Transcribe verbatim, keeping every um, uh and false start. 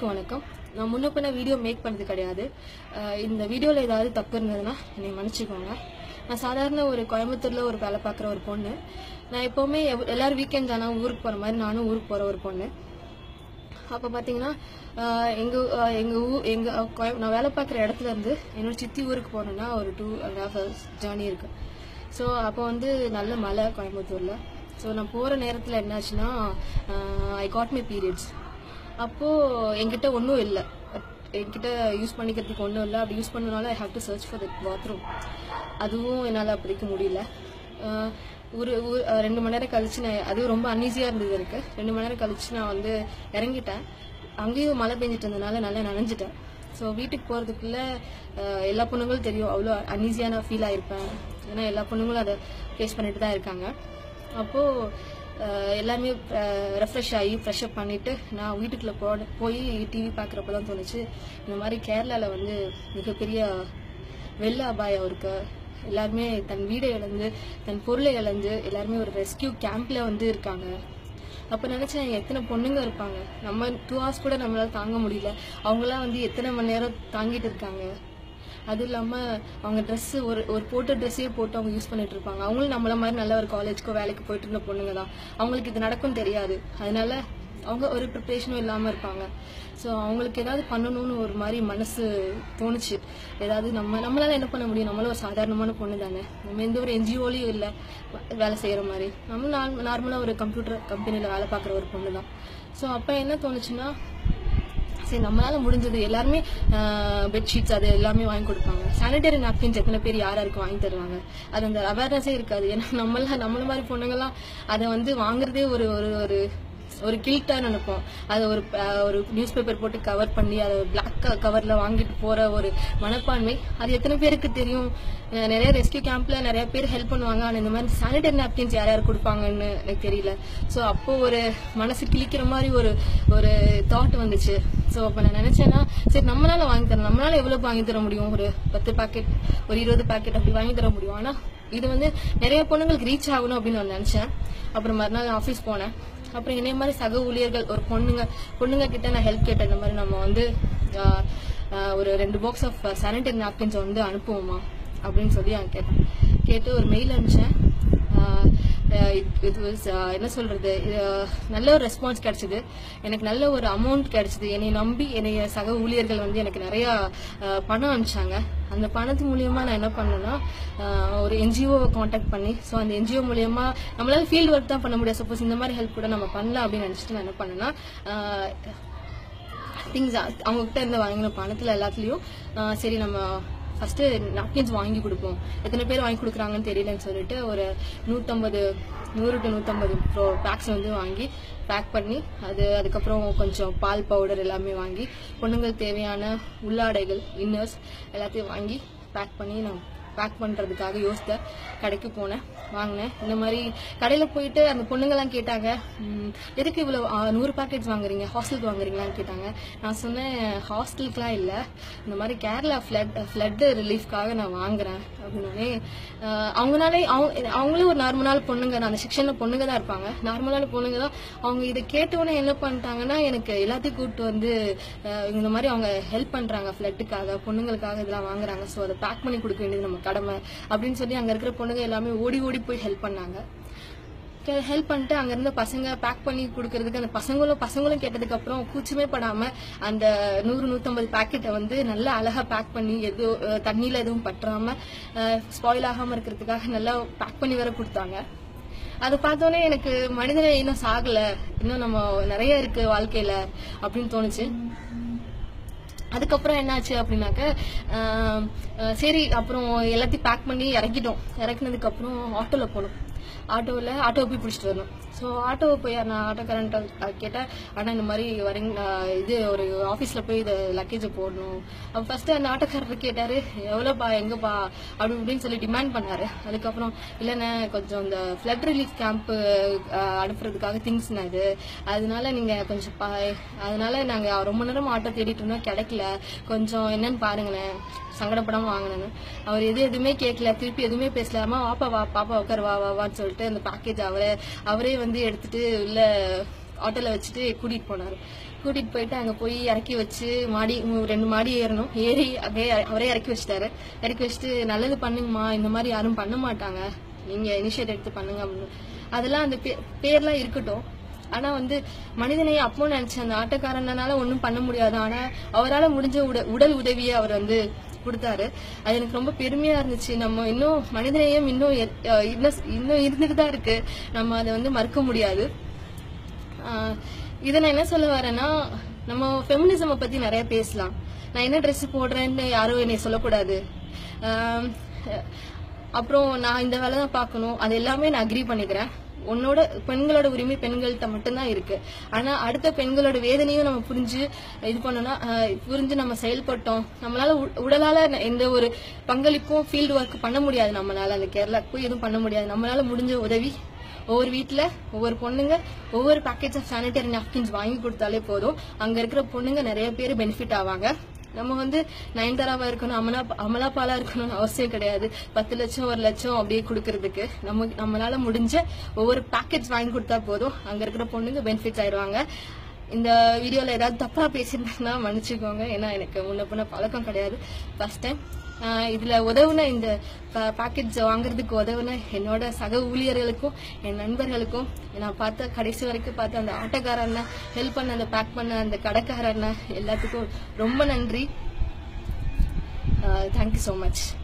எல்லாருக்கும் வணக்கம். நான் முன்ன பின்ன வீடியோ மேக் பண்ணது கிடையாது. இந்த வீடியோவில் ஏதாவது தப்பு இருந்ததுன்னா என்னை மன்னிச்சுக்கோங்க. நான் சாதாரண ஒரு கோயம்புத்தூரில் ஒரு வேலை பார்க்குற ஒரு பொண்ணு. நான் எப்போவுமே எல்லாரும் வீக்கெண்ட் ஆனால் ஊருக்கு போகிற மாதிரி நானும் ஊருக்கு போகிற ஒரு பொண்ணு. அப்போ பார்த்தீங்கன்னா எங்கள் எங்கள் ஊ எங்கள் நான் வேலை பார்க்குற இடத்துல இருந்து என்னோட சித்தி ஊருக்கு போனோன்னா ஒரு two and half hours journey இருக்குது. ஸோ அப்போ வந்து நல்ல மழை கோயம்புத்தூரில். ஸோ நான் போகிற நேரத்தில் என்னாச்சுன்னா ஐ காட் மை பீரியட்ஸ். அப்போது என்கிட்ட ஒன்றும் இல்லை, என்கிட்ட யூஸ் பண்ணிக்கிறதுக்கு ஒன்றும் இல்லை. அப்படி யூஸ் பண்ணனால I have to search for the bathroom. அதுவும் என்னால் அப்போதைக்கு முடியல. ஒரு ரெண்டு மணி நேரம் கழிச்சு நான், அதுவும் ரொம்ப அன்ஈஸியாக இருந்தது இருக்குது. ரெண்டு மணி நேரம் கழிச்சு நான் வந்து இறங்கிட்டேன். அங்கேயும் மழை பெஞ்சிட்டு இருந்ததுனால நல்லா நனைஞ்சிட்டேன். ஸோ வீட்டுக்கு போகிறதுக்குள்ளே எல்லா பொண்ணுங்களும் தெரியும் அவ்வளோ அன்ஈஸியாக நான் ஃபீல் ஆகிருப்பேன். ஏன்னா எல்லா பொண்ணுங்களும் அதை ஃபேஸ் பண்ணிட்டு தான் இருக்காங்க. அப்போது எல்லாருமே ரெஃப்ரெஷ் ஆகி ஃப்ரெஷ்அப் பண்ணிவிட்டு நான் வீட்டுக்குள்ளே போ போய் டிவி பார்க்குறப்ப தான் தோணுச்சு, இந்த மாதிரி கேரளாவில் வந்து மிகப்பெரிய வெள்ள அபாயம் இருக்கு. எல்லாருமே தன் வீடை இழந்து தன் பொருளை இழந்து எல்லாருமே ஒரு ரெஸ்கியூ கேம்பில் வந்து இருக்காங்க. அப்போ நினச்சேன் எத்தனை பொண்ணுங்க இருப்பாங்க, நம்ம டூ ஹவர்ஸ் கூட நம்மளால் தாங்க முடியல, அவங்களாம் வந்து எத்தனை மணி நேரம் தாங்கிட்டு இருக்காங்க. அதுவும் இல்லாமல் அவங்க ட்ரெஸ்ஸு ஒரு ஒரு போட்ட ட்ரெஸ்ஸே போட்டு அவங்க யூஸ் பண்ணிட்டு இருப்பாங்க. அவங்களும் நம்மள மாதிரி நல்ல ஒரு காலேஜ்க்கோ வேலைக்கு போயிட்டு இருந்த பொண்ணுங்க தான். அவங்களுக்கு இது நடக்கும் தெரியாது, அதனால அவங்க ஒரு ப்ரிப்ரேஷனும் இல்லாமல் இருப்பாங்க. ஸோ அவங்களுக்கு ஏதாவது பண்ணணும்னு ஒரு மாதிரி மனசு தோணுச்சு. ஏதாவது நம்ம நம்மளால என்ன பண்ண முடியும், நம்மளும் ஒரு சாதாரணமான பொண்ணு தானே, நம்ம எந்த ஒரு என்ஜிஓலையும் இல்லை வேலை செய்கிற மாதிரி, நம்ம நார்மலாக ஒரு கம்ப்யூட்டர் கம்பெனியில் வேலை பார்க்குற ஒரு பொண்ணு தான். ஸோ அப்போ என்ன தோணுச்சுன்னா, சரி நம்மளால முடிஞ்சது எல்லாருமே பெட்ஷீட்ஸ் அது எல்லாமே வாங்கி கொடுப்பாங்க. சானிடரி நாப்கின்ஸ் எத்தனை பேர் யார் யாருக்கு வாங்கி தருவாங்க, அது அந்த அவேர்னஸே இருக்காது. ஏன்னா நம்மள நம்மள மாதிரி பொண்ணுங்கள்லாம் அதை வந்து வாங்குறதே ஒரு ஒரு ஒரு கில்ட்டாக நினைப்போம். அதை ஒரு ஒரு நியூஸ் பேப்பர் போட்டு கவர் பண்ணி அதை பிளாக் கவரில் வாங்கிட்டு போகிற ஒரு மனப்பான்மை அது எத்தனை பேருக்கு தெரியும். நிறைய ரெஸ்கியூ கேம்பில் நிறைய பேர் ஹெல்ப் பண்ணுவாங்க, ஆனால் இந்த மாதிரி சானிடரி நாப்கின்ஸ் யார் யார் கொடுப்பாங்கன்னு எனக்கு தெரியல. ஸோ அப்போது ஒரு மனசு கிழிக்கிற மாதிரி ஒரு ஒரு தாட் வந்துச்சு. ஸோ அப்போ நான் நினச்சேன்னா, சரி நம்மளால வாங்கி தரேன், நம்மளால எவ்வளோ வாங்கி தர முடியும், ஒரு பத்து பேக்கெட் ஒரு இருபது பேக்கெட் அப்படி வாங்கி தர முடியும். ஆனால் இது வந்து நிறைய பொண்ணுங்களுக்கு ரீச் ஆகணும் அப்படின்னு நான் நினச்சேன். அப்புறம் மறுநாள் ஆஃபீஸ் போனேன். அப்புறம் இதே மாதிரி சக ஊழியர்கள் ஒரு பொண்ணுங்க பொண்ணுங்க கிட்ட நான் ஹெல்ப் கேட்டேன். இந்த மாதிரி நம்ம வந்து ஒரு ரெண்டு பாக்ஸ் ஆஃப் சானிடரி நாப்கின்ஸ் வந்து அனுப்புவோமா அப்படின்னு சொல்லி நான் கேட்டேன். கேட்டு ஒரு மெயில் அனுப்பிச்சேன். இது வாஸ் என்ன சொல்றது, நல்ல ஒரு ரெஸ்பான்ஸ் கிடைச்சிது. எனக்கு நல்ல ஒரு அமௌண்ட் கிடைச்சிது. என்னை நம்பி என்னைய சக ஊழியர்கள் வந்து எனக்கு நிறைய பணம் அனுப்பிச்சாங்க. அந்த பணத்து மூலியமா நான் என்ன பண்ணேன்னா, ஒரு என்ஜிஓவை காண்டாக்ட் பண்ணி, ஸோ அந்த என்ஜிஓ மூலியமா நம்மளால ஃபீல்டு ஒர்க் தான் பண்ண முடியாது, சப்போஸ் இந்த மாதிரி ஹெல்ப் கூட நம்ம பண்ணலாம் அப்படின்னு நினச்சிட்டு நான் என்ன பண்ணேன்னா, திங்ஸ் அவங்ககிட்ட இருந்து வாங்கின பணத்தில் எல்லாத்துலேயும் சரி நம்ம ஃபர்ஸ்ட் நாப்கின்ஸ் வாங்கி கொடுப்போம், எத்தனை பேர் வாங்கி கொடுக்குறாங்கன்னு தெரியலன்னு சொல்லிட்டு ஒரு நூற்றம்பது நூறு டு நூற்றம்பது ப்ரோ பேக்ஸ் வந்து வாங்கி பேக் பண்ணி, அது அதுக்கப்புறம் கொஞ்சம் பால் பவுடர் எல்லாமே வாங்கி பொண்ணுங்களுக்கு தேவையான உள்ளாடைகள் இன்னர்ஸ் எல்லாத்தையும் வாங்கி பேக் பண்ணி நான் பேக் பண்ணுறதுக்காக யோசித்த கடைக்கு போனேன், வாங்கினேன். இந்த மாதிரி கடையில் போயிட்டு அந்த பொண்ணுங்கள்லாம் கேட்டாங்க, எதுக்கு இவ்வளோ நூறு பேக்கெட்ஸ் வாங்குறீங்க, ஹாஸ்டலுக்கு வாங்குறீங்களான்னு கேட்டாங்க. நான் சொன்னேன், ஹாஸ்டலுக்குலாம் இல்லை, இந்த மாதிரி கேரளா ஃப்ளட் ஃப்ளட்டு ரிலீஃப்காக நான் வாங்குறேன் அப்படின்னே. அவங்களாலே அவங்க அவங்களும் ஒரு நார்மலான பொண்ணுங்க தான், அந்த செக்ஷனில் பொண்ணுங்க தான் இருப்பாங்க, நார்மலான பொண்ணுங்க தான். அவங்க இதை கேட்டோன்னே என்ன பண்ணிட்டாங்கன்னா, எனக்கு எல்லாத்தையும் கூப்பிட்டு வந்து இந்த மாதிரி அவங்க ஹெல்ப் பண்ணுறாங்க, ஃப்ளட்டுக்காக பொண்ணுங்களுக்காக இதெல்லாம் வாங்குறாங்க, ஸோ அதை பேக் பண்ணி கொடுக்க வேண்டியது நம்ம கடமை அப்படின்னு சொல்லி அங்கே இருக்கிற பொண்ணுங்க எல்லாமே ஓடி ஓடி போய் ஹெல்ப் பண்ணாங்க. ஹெல்ப் பண்ணிட்டு அங்க இருந்த பசங்க பேக் பண்ணி கொடுக்கறதுக்கு, அந்த பசங்களும் பசங்களும் கேட்டதுக்கு அப்புறம் கூச்சமே படாம அந்த நூறு நூற்றம்பது பேக்கெட்டை வந்து நல்லா அழகா பேக் பண்ணி, எதுவும் தண்ணியில எதுவும் பற்றாம ஸ்பாயில் ஆகாம இருக்கிறதுக்காக நல்லா பேக் பண்ணி வர கொடுத்தாங்க. அதை பார்த்தோன்னே எனக்கு மனிதனை இன்னும் சாகல, இன்னும் நம்ம நிறைய இருக்கு வாழ்க்கையில அப்படின்னு தோணுச்சு. அதுக்கப்புறம் என்னாச்சு அப்படின்னாக்க, சரி அப்புறம் எல்லாத்தையும் பேக் பண்ணி இறக்கிட்டோம். இறக்குனதுக்கு அப்புறம் ஆட்டோவில் போனோம். ஆட்டோவில் ஆட்டோவை போய் பிடிச்சிட்டு வரணும். ஸோ ஆட்டோவை போய் நான் ஆட்டோக்காரன்ட்ட கேட்டேன், ஆனால் இந்த மாதிரி வரீங்க, இது ஒரு ஆஃபீஸில் போய் இதை லக்கேஜை போடணும். அப்போ ஃபர்ஸ்ட்டு அந்த ஆட்டோக்காரர் கேட்டார், எவ்வளோப்பா எங்கேப்பா அப்படி இப்படின்னு சொல்லி டிமாண்ட் பண்ணார். அதுக்கப்புறம் இல்லைண்ணே கொஞ்சம் இந்த ஃப்ளட் ரிலீஃப் கேம்ப்பு அனுப்புறதுக்காக திங்ஸ்ண்ணே இது, அதனால நீங்கள் கொஞ்சம் பா அதனால நாங்கள் ரொம்ப நேரம் ஆட்டோ தேடிட்டு இருந்தோம், கிடைக்கல, கொஞ்சம் என்னன்னு பாருங்களேன், சங்கடப்படாமல் வாங்கினேன்னு. அவர் எது எதுவுமே கேட்கல, திருப்பி எதுவுமே பேசலாமா, வாப்பா வா பாப்பா உட்கார் வா வா வான்னு சொல்லிட்டு அந்த பேக்கேஜ் அவரே அவரே வந்து எடுத்துட்டு உள்ள ஆட்டோல வச்சுட்டு கூட்டிட்டு போனாரு. கூட்டிட்டு போயிட்டு அங்க போய் இறக்கி வச்சு மாடி ரெண்டு மாடி ஏறணும். ஏறி அங்கே அவரே இறக்கி வச்சிட்டாரு. இறக்கி வச்சுட்டு நல்லது பண்ணுங்கம்மா, இந்த மாதிரி யாரும் பண்ண மாட்டாங்க, நீங்க இனிஷியேட் எடுத்து பண்ணுங்க அப்படின்னு. அதெல்லாம் அந்த பேர்லாம் இருக்கட்டும். ஆனா வந்து மனிதனையே அப்போ நினைச்சேன், அந்த ஆட்டோக்காரனால ஒன்னும் பண்ண முடியாது, ஆனா அவரால் முடிஞ்ச உடல் உதவியை அவர் வந்து கொடுத்தாரு. அது எனக்கு ரொம்ப பெருமையா இருந்துச்சு. நம்ம இன்னும் மனிதநேயம் இன்னும் இன்னும் இருந்துட்டு தான் இருக்கு, நம்ம அதை வந்து மறுக்க முடியாது. ஆஹ் இதை நான் என்ன சொல்ல வரேன்னா, நம்ம ஃபெமினிசமை பத்தி நிறைய பேசலாம். நான் என்ன ட்ரெஸ் போடுறேன்னு யாரும் என்னை சொல்லக்கூடாது. ஆஹ் அப்புறம் நான் இந்த வேலை தான் பார்க்கணும், அது எல்லாமே நான் அக்ரி பண்ணிக்கிறேன். உன்னோட பெண்களோட உரிமை பெண்கள்கிட்ட மட்டும்தான் இருக்கு. ஆனா அடுத்த பெண்களோட வேதனையும் நம்ம புரிஞ்சு இது பண்ணோம்னா, புரிஞ்சு நம்ம செயல்பட்டோம், நம்மளால உடலால எந்த ஒரு பங்களிப்பும் ஃபீல்டு ஒர்க் பண்ண முடியாது. நம்மளால அந்த கேரளாக்கு போய் எதுவும் பண்ண முடியாது. நம்மளால முடிஞ்ச உதவி ஒவ்வொரு வீட்டுல ஒவ்வொரு பொண்ணுங்க ஒவ்வொரு பேக்கேஜ் ஆஃப் சானிடரி நாப்கின்ஸ் வாங்கி கொடுத்தாலே போதும். அங்க இருக்கிற பொண்ணுங்க நிறைய பேர் பெனிஃபிட் ஆவாங்க. நம்ம வந்து நயன்தாராவா இருக்கணும், அமலா அமலாபாலா இருக்கணும்னு அவசியம் கிடையாது. பத்து லட்சம் ஒரு லட்சம் அப்படியே கொடுக்கறதுக்கு நம்ம நம்மளால முடிஞ்ச ஒவ்வொரு பேக்கேஜ் வாங்கி கொடுத்தா போதும், அங்க இருக்கிற பொண்ணுங்க பெனிஃபிட்ஸ் ஆயிடுவாங்க. இந்த வீடியோல ஏதாவது தப்பா பேசியிருந்தேன்னா மன்னிச்சுக்கோங்க, ஏன்னா எனக்கு முன்ன பின்ன பழக்கம் கிடையாது, ஃபர்ஸ்ட் டைம். இதுல உதவுன இந்த பேக்கேஜ் வாங்குறதுக்கு உதவுன என்னோட சக ஊழியர்களுக்கும் என் நண்பர்களுக்கும், நான் பார்த்த கடைசி வரைக்கும் பார்த்த அந்த ஆட்டோக்காரன், ஹெல்ப் பண்ண அந்த பேக் பண்ண அந்த கடைக்காரன் எல்லாத்துக்கும் ரொம்ப நன்றி. Thank you so much.